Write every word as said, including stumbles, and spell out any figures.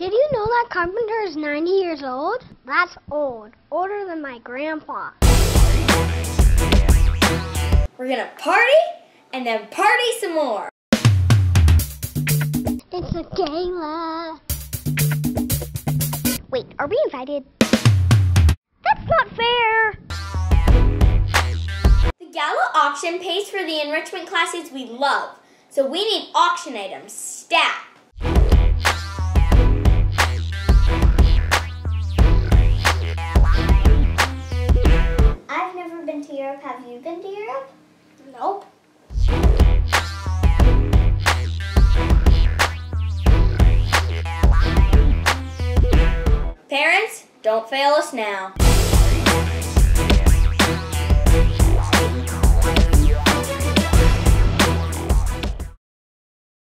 Did you know that Carpenter is ninety years old? That's old. Older than my grandpa. We're gonna party and then party some more. It's a gala. Wait, are we invited? That's not fair. The Gala Auction pays for the enrichment classes we love, so we need auction items stat. I've never been to Europe. Have you been to Europe? Nope. Parents, don't fail us now.